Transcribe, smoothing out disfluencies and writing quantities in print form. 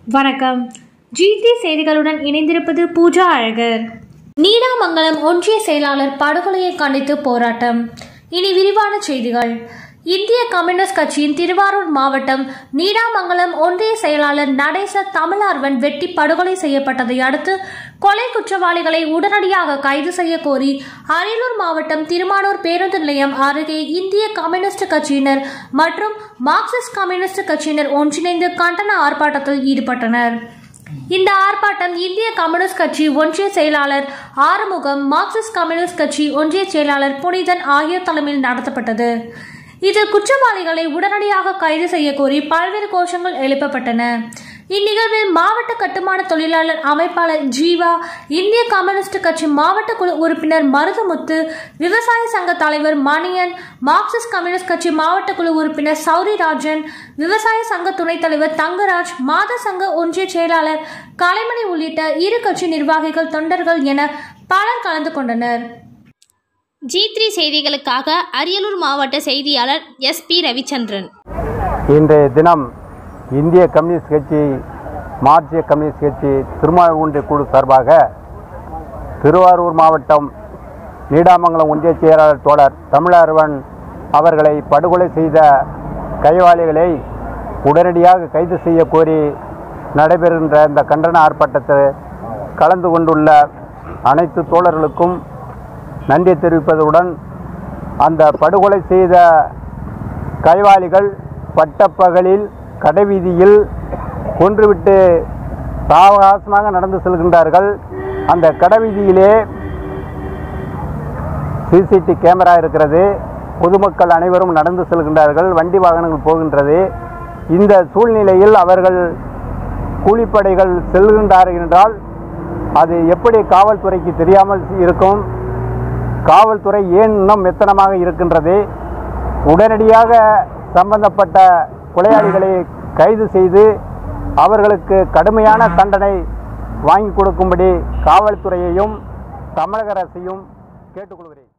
வணக்கம். ஜி3 செய்திகளுடன் இணைந்திருப்பது பூஜா அழகர். நீடாமங்கலம் ஒன்றிய செயலாளர் படுகொலையை கண்டித்து போராட்டம். இனி விரிவான செய்திகள். இந்திய கம்யூனிஸ்ட் கட்சியின் திருவாரூர் மாவட்டம் நீடாமங்கலம் ஒன்றிய செயலாளர் நடேச தமிழார்வன் வெட்டி படுகொலை செய்யப்பட்டதை அடுத்து கொலை குற்றவாளிகளை உடனடியாக கைது செய்ய கோரி அரியலூர் மாவட்டம் திருமானூர் பேருந்து நிலையம் அருகே இந்திய கம்யூனிஸ்ட் கட்சியினர் மற்றும் மார்க்சிஸ்ட் கம்யூனிஸ்ட் கட்சியினர் ஒன்றிணைந்து கண்டன ஆர்ப்பாட்டத்தில் ஈடுபட்டனர். இந்த ஆர்ப்பாட்டம் இந்திய கம்யூனிஸ்ட் கட்சி ஒன்றிய செயலாளர் ஆறுமுகம், மார்க்சிஸ்ட் கம்யூனிஸ்ட் கட்சி ஒன்றிய செயலாளர் புனிதன் ஆகியோர் தலைமையில் நடத்தப்பட்டது. இதில் குற்றவாளிகளை உடனடியாக கைது செய்ய கோரி பல்வேறு கோஷங்கள் எழுப்பப்பட்டன. இந்நிகழ்வில் மாவட்ட கட்டுமான தொழிலாளர் அமைப்பாளர் ஜீவா, இந்திய கம்யூனிஸ்ட் கட்சி மாவட்ட குழு உறுப்பினர் மருதமுத்து, விவசாய சங்க தலைவர் மணியன், மார்க்சிஸ்ட் கம்யூனிஸ்ட் கட்சி மாவட்ட குழு உறுப்பினர் சௌரிராஜன், விவசாய சங்க துணைத் தலைவர் தங்கராஜ், மாத சங்க ஒன்றிய செயலாளர் கலைமணி உள்ளிட்ட இரு கட்சி நிர்வாகிகள், தொண்டர்கள் என பலர் கலந்து கொண்டனர். ஜி3 செய்திகளுக்காக அரியலூர் மாவட்ட செய்தியாளர் SP ரவிச்சந்திரன். இன்றைய தினம் இந்திய கம்யூனிஸ்ட் கட்சி, மார்க்சிய கம்யூனிஸ்ட் கட்சி திருமானூர் ஒன்றிய குழு சார்பாக திருவாரூர் மாவட்டம் நீடாமங்கலம் ஒன்றிய செயலாளர் தோழர் தமிழார்வன் அவர்களை படுகொலை செய்த கைவாளிகளை உடனடியாக கைது செய்ய கோரி நடைபெறுகின்ற இந்த கண்டன ஆர்ப்பாட்டத்தில் கலந்து கொண்டுள்ள அனைத்து தோழர்களுக்கும் நன்றி தெரிவிப்பதுடன், அந்த படுகொலை செய்த கைவாளிகள் பட்டப்பகலில் கடைவீதியில் கொன்றுவிட்டு சாவகாசமாக நடந்து செல்கின்றார்கள். அந்த கடைவீதியிலே CCTV கேமரா இருக்கிறது. பொதுமக்கள் அனைவரும் நடந்து செல்கின்றார்கள், வண்டி வாகனங்கள் போகின்றது. இந்த சூழ்நிலையில் அவர்கள் கூலிப்படைகள் செல்கின்றார்கள் என்றால் அது எப்படி காவல்துறைக்கு தெரியாமல் இருக்கும்? காவல்துறை ஏன் இன்னும் மெத்தனமாக இருக்கின்றது? உடனடியாக சம்பந்தப்பட்ட கொலையாளிகளை கைது செய்து அவர்களுக்கு கடுமையான தண்டனை வாங்கி கொடுக்கும்படி காவல்துறையையும் தமிழக அரசையும் கேட்டுக்கொள்கிறேன்.